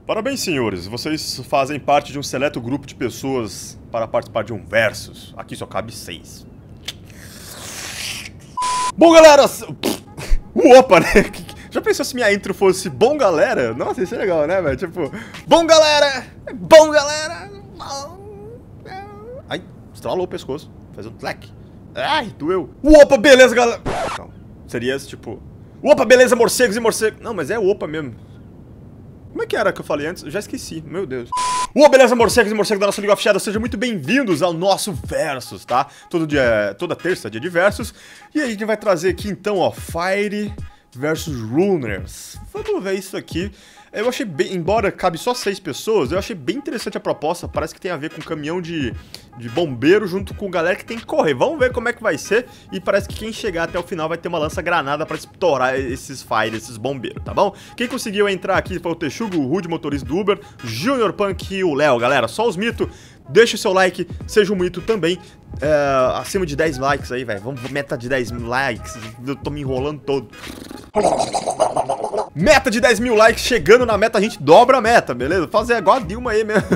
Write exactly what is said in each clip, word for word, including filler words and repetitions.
Parabéns, senhores. Vocês fazem parte de um seleto grupo de pessoas para participar de um versus. Aqui só cabe seis. Bom, galera... Opa, né? Já pensou se minha intro fosse bom, galera? Nossa, isso é legal, né, velho? Tipo... Bom, galera! Bom, galera! Ai, estralou o pescoço. Faz um tlec. Ai, doeu. Opa, beleza, galera! Não, seria esse, tipo... Opa, beleza, morcegos e morcegos... Não, mas é opa mesmo. Como é que era que eu falei antes? Eu já esqueci, meu Deus. Ô, beleza, morcegos e morcegos da nossa League of Shadows, sejam muito bem-vindos ao nosso Versus, tá? Todo dia, toda terça, dia de Versus. E aí a gente vai trazer aqui, então, ó, Fire versus Runners. Vamos ver isso aqui. Eu achei bem, embora cabe só seis pessoas, eu achei bem interessante a proposta. Parece que tem a ver com caminhão de, de bombeiro junto com galera que tem que correr. Vamos ver como é que vai ser. E parece que quem chegar até o final vai ter uma lança-granada pra estourar esses fire, esses bombeiros, tá bom? Quem conseguiu entrar aqui foi o Texugo, o Rude, motorista do Uber, Junior Punk e o Léo, galera. Só os mitos. Deixa o seu like, seja um mito também. É, acima de dez likes aí, velho. Vamos meta de dez mil likes. Eu tô me enrolando todo. Meta de dez mil likes, chegando na meta, a gente dobra a meta, beleza? Fazer igual a Dilma aí mesmo.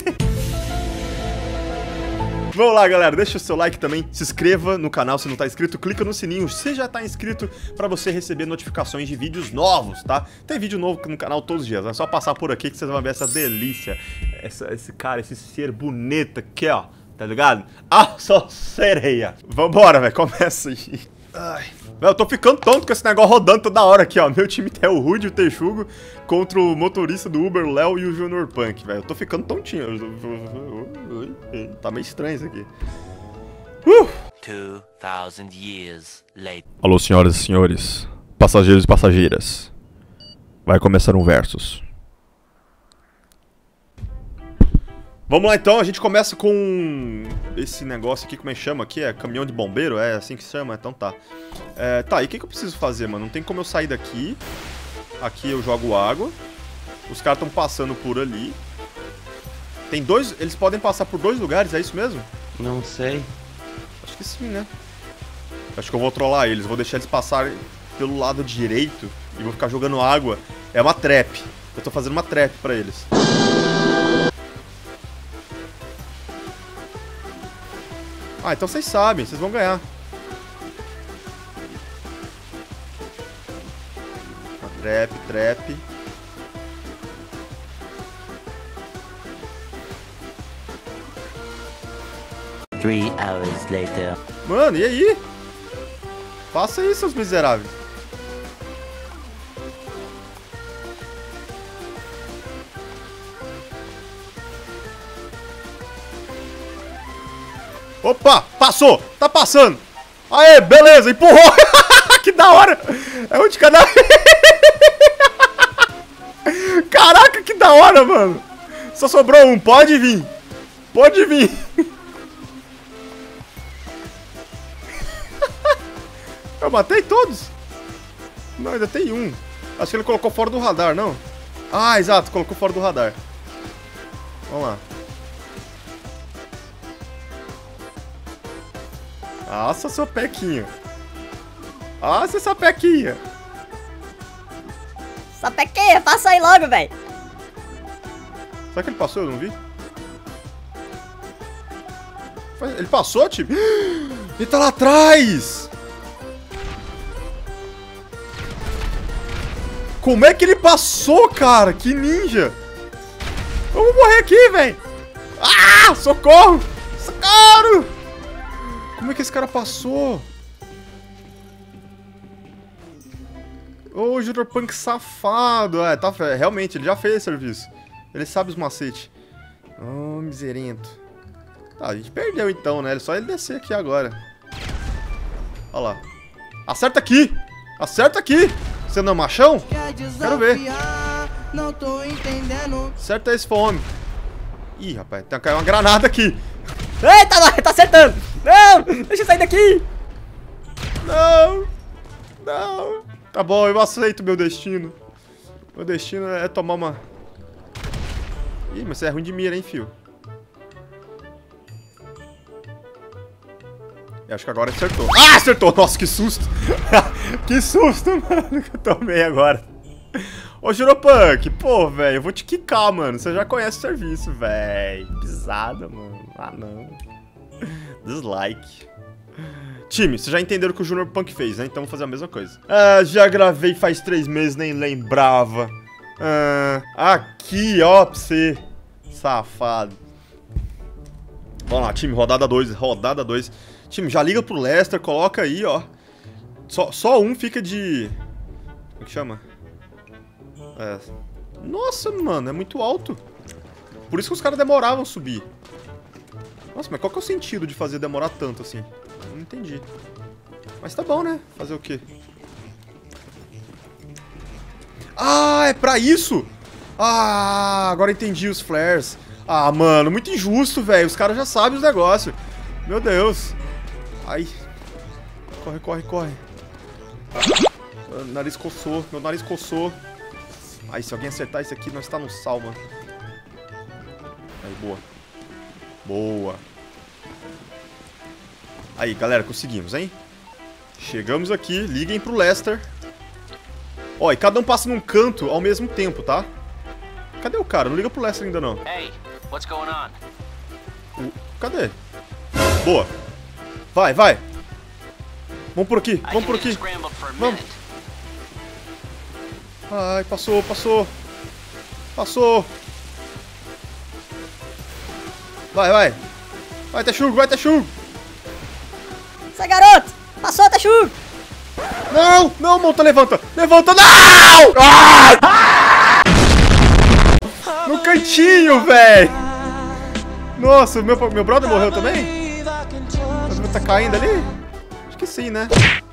Vamos lá, galera, deixa o seu like também, se inscreva no canal se não tá inscrito, clica no sininho se já tá inscrito pra você receber notificações de vídeos novos, tá? Tem vídeo novo no canal todos os dias, é só passar por aqui que vocês vão ver essa delícia, essa, esse cara, esse ser bonito aqui, ó, tá ligado? Ah, só sereia. Vambora, velho, começa aí. Ai... Eu tô ficando tonto com esse negócio rodando toda hora aqui, ó. Meu time é o Rude e o Texugo contra o motorista do Uber, o Léo e o Junior Punk, velho. Eu tô ficando tontinho. Tá meio estranho isso aqui. Uh! two thousand years later. Alô, senhoras e senhores, passageiros e passageiras. Vai começar um versus. Vamos lá então, a gente começa com esse negócio aqui, como é que chama aqui? É caminhão de bombeiro? É assim que se chama? Então tá. É, tá, e o que, que eu preciso fazer, mano? Não tem como eu sair daqui. Aqui eu jogo água. Os caras estão passando por ali. Tem dois... Eles podem passar por dois lugares, é isso mesmo? Não sei. Acho que sim, né? Acho que eu vou trollar eles. Vou deixar eles passarem pelo lado direito e vou ficar jogando água. É uma trap. Eu tô fazendo uma trap pra eles. Ah, então vocês sabem, vocês vão ganhar. Trap, trap. Three hours later. Mano, e aí? Faça isso, seus miseráveis. Opa, passou, tá passando. Aê, beleza, empurrou. Que da hora. É um de cada... Caraca, que da hora, mano. Só sobrou um, pode vir. Pode vir. Eu matei todos. Não, ainda tem um. Acho que ele colocou fora do radar, não? Ah, exato, colocou fora do radar. Vamos lá. Nossa, sua pequinha. Nossa, sua pequinha. Sua pequinha, passa aí logo, velho. Será que ele passou? Eu não vi. Ele passou, tipo? Ele tá lá atrás. Como é que ele passou, cara? Que ninja. Eu vou morrer aqui, velho. Ah, socorro. Socorro. Como é que esse cara passou? Ô, oh, Junior Punk safado. É, tá, realmente, ele já fez esse serviço. Ele sabe os macetes. Oh, miserento. Tá, a gente perdeu então, né? Só ele descer aqui agora. Olha lá. Acerta aqui! Acerta aqui! Você não é machão? Quero ver. Não tô entendendo. Acerta esse fome. Ih, rapaz, tem que cair uma granada aqui. Eita, não, tá acertando. Não, deixa eu sair daqui. Não. Não. Tá bom, eu aceito meu destino. Meu destino é tomar uma... Ih, mas você é ruim de mira, hein, fio? Eu acho que agora acertou. Ah, acertou! Nossa, que susto! Que susto, mano, que eu tomei agora. Ô, Juropunk, pô, velho, eu vou te quicar, mano. Você já conhece o serviço, velho. Pisada, mano. Ah, não. Dislike. Time, vocês já entenderam o que o Junior Punk fez, né? Então vamos fazer a mesma coisa. Ah, já gravei faz três meses, nem lembrava. Ah, aqui, ó, pra você. Safado. Vamos lá, time, rodada dois, rodada dois. Time, já liga pro Lester, coloca aí, ó. Só, só um fica de... Como que chama? É. Nossa, mano, é muito alto. Por isso que os caras demoravam a subir. Nossa, mas qual que é o sentido de fazer demorar tanto assim? Não entendi. Mas tá bom, né? Fazer o quê? Ah, é pra isso? Ah, agora entendi os flares. Ah, mano, muito injusto, velho. Os caras já sabem os negócios. Meu Deus. Ai. Corre, corre, corre. Meu nariz coçou. Meu nariz coçou. Ai, se alguém acertar isso aqui, nós tá no sal, mano. Aí, boa. Boa. Aí, galera, conseguimos, hein? Chegamos aqui. Liguem pro Lester. Ó, e cada um passa num canto ao mesmo tempo, tá? Cadê o cara? Não liga pro Lester ainda, não. Hey, what's going on? O... Cadê? Boa. Vai, vai. Vamos por aqui, vamos por aqui. Vamos. Ai, passou, passou. Passou. Vai, vai. Vai, Texugo, vai, Texugo. Sai, garoto! Passou, Texugo! Não, não, monta, levanta. Levanta, não! Ah! No cantinho, velho. Nossa, meu, meu brother morreu também? Mas tá caindo ali? Acho que sim, né?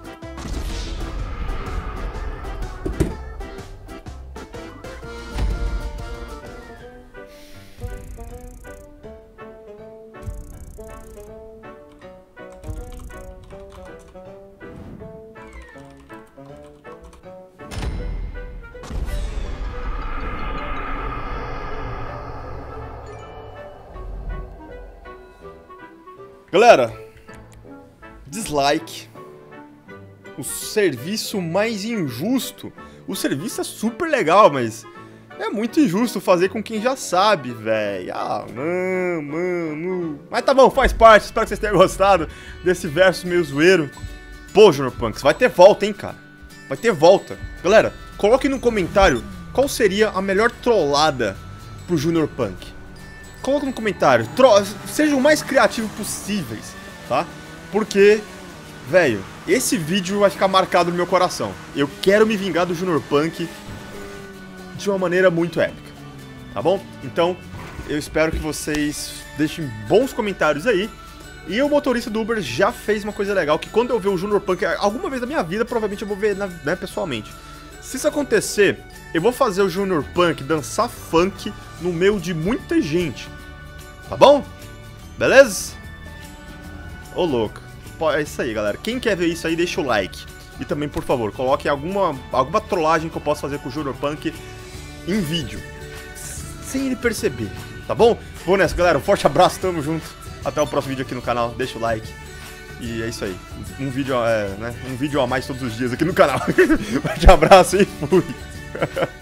Galera, dislike. O serviço mais injusto. O serviço é super legal, mas é muito injusto fazer com quem já sabe, velho. Ah, mano, mano. Mas tá bom, faz parte. Espero que vocês tenham gostado desse verso meio zoeiro. Pô, Junior Punks, vai ter volta, hein, cara. Vai ter volta. Galera, coloque no comentário qual seria a melhor trollada pro Junior Punk. Coloca no comentário, sejam o mais criativos possíveis, tá? Porque, velho, esse vídeo vai ficar marcado no meu coração. Eu quero me vingar do Junior Punk de uma maneira muito épica, tá bom? Então, eu espero que vocês deixem bons comentários aí. E o motorista do Uber já fez uma coisa legal, que quando eu ver o Junior Punk alguma vez na minha vida, provavelmente eu vou ver, né, pessoalmente. Se isso acontecer, eu vou fazer o Junior Punk dançar funk no meio de muita gente. Tá bom? Beleza? Ô, louco. É isso aí, galera. Quem quer ver isso aí, deixa o like. E também, por favor, coloque alguma, alguma trollagem que eu possa fazer com o Junior Punk em vídeo. Sem ele perceber. Tá bom? Vou nessa, galera. Um forte abraço, tamo junto. Até o próximo vídeo aqui no canal. Deixa o like. E é isso aí. Um vídeo, é, né? Um vídeo a mais todos os dias aqui no canal. Um forte abraço e fui.